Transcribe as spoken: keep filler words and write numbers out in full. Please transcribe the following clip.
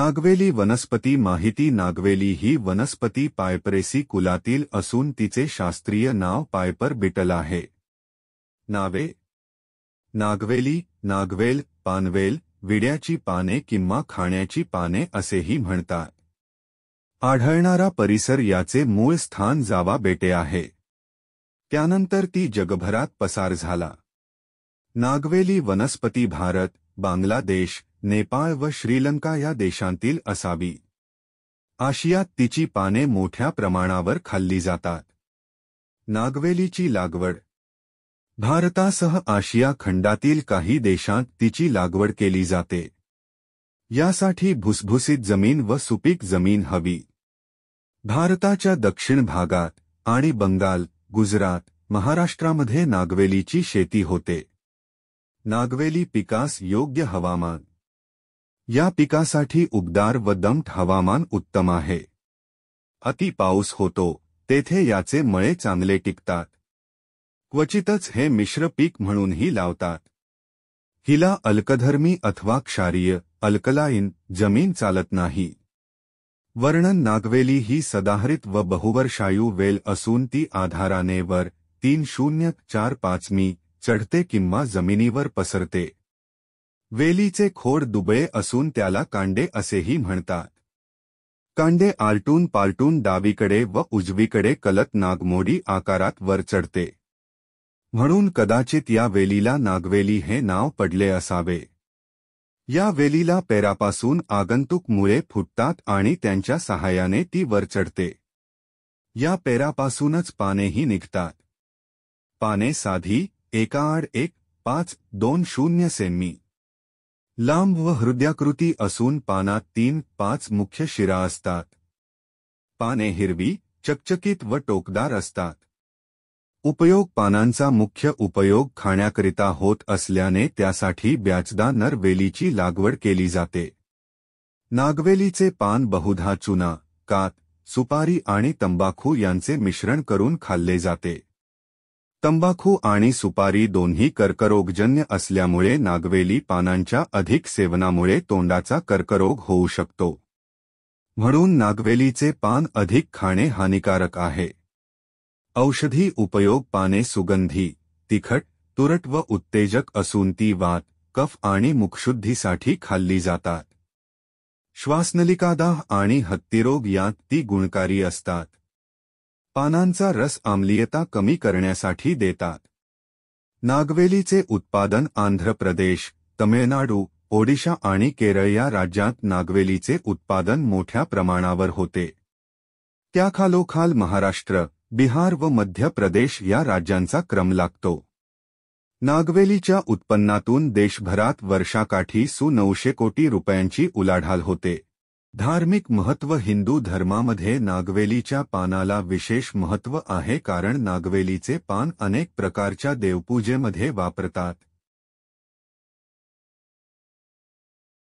नागवेली वनस्पती माहिती नागवेली ही वनस्पती पायपरेसी कुलातील असून तिचे शास्त्रीय नाव पायपर बिटल आहे. नावे: नागवेली, नागवेल, पानवेल, विड्याची पाने किंवा खाण्याची पाने असेही म्हणतात. आढळणारा परिसर याचे मूळ स्थान जावा बेटे आहे. त्यानंतर ती जगभरात पसार झाला. नागवेली वनस्पती भारत, बांगलादेश, नेपाळ व श्रीलंका या देशांतील असावी. आशियात तिची पाने मोठ्या प्रमाणावर खाल्ली जातात. नागवेलीची लागवड: भारतासह आशिया खंडातील काही देशांत तिची लागवड केली जाते. यासाठी भुसभुशीत जमीन व सुपीक जमीन हवी. भारताच्या दक्षिण भागात आणि बंगाल, गुजरात, महाराष्ट्रामध्ये नागवेलीची शेती होते. नागवेली पिकास योग्य हवामान: या पिकासाठी उबदार व दमट हवामान उत्तम आहे. अति पाऊस होतो तेथे याचे मळे चांगले टिकतात. क्वचितच हे मिश्र पीक म्हणूनही लावतात. हिला अल्कधर्मी अथवा क्षारीय अल्कलाईन जमीन चालत नाही. वर्णन: नागवेली ही सदाहरित व बहुवर्षायू वेल असून ती आधाराने वर तीन शून्य चार पाच मी चढते किंवा जमिनीवर पसरते. वेलीचे खोड दुबळे असून त्याला कांडे असेही म्हणतात. कांडे आलटून पालटून डावीकडे व उजवीकडे कलत नागमोडी आकारात वर चढते. म्हणून कदाचित या वेलीला नागवेली हे नाव पडले असावे. या वेलीला पेरापासून आगंतुक मुळे फुटतात आणि त्यांच्या सहाय्याने ती वर चढते. या पेरापासूनच पानेही निघतात. पाने साधी, एकाआड एक, पाच दोन शून्य सेमी लांब व हृदयाकृती असून पानात तीन पाच मुख्य शिरा असतात. पाने हिरवी, चकचकीत व टोकदार असतात. उपयोग: पानांचा मुख्य उपयोग खाण्याकरिता होत असल्याने त्यासाठी ब्याचदा नर वेलीची लागवड केली जाते. नागवेलीचे पान बहुधा चुना, कात, सुपारी आणि तंबाखू यांचे मिश्रण करून खाल्ले जाते. तंबाखू आणि सुपारी दोन्ही कर्करोगजन्य असल्यामुळे नागवेली पानांच्या अधिक सेवनामुळे तोंडाचा कर्करोग होऊ शकतो. म्हणून नागवेलीचे पान अधिक खाणे हानिकारक आहे. औषधी उपयोग: पाने सुगंधी, तिखट, तुरट व उत्तेजक असून ती वात, कफ आणि मुखशुद्धीसाठी खाल्ली जातात. श्वासनलिकादाह आणि हत्तीरोग यात ती गुणकारी असतात. पानांचा रस आम्लीयता कमी करण्यासाठी देतात. नागवेलीचे उत्पादन आंध्र प्रदेश, तमिळनाडू, ओडिशा आणि केरळ या राज्यात नागवेलीचे उत्पादन मोठ्या प्रमाणावर होते. त्याखालोखाल महाराष्ट्र, बिहार व मध्य प्रदेश या राज्यांचा क्रम लागतो. नागवेलीच्या उत्पन्नातून देशभरात वर्षाकाठी सु नऊशे कोटी रुपयांची उलाढाल होते. धार्मिक महत्त्व: हिंदू धर्मामध्ये नागवेलीच्या पानाला विशेष महत्त्व आहे कारण नागवेलीचे पान अनेक प्रकारच्या देवपूजेमध्ये वापरतात.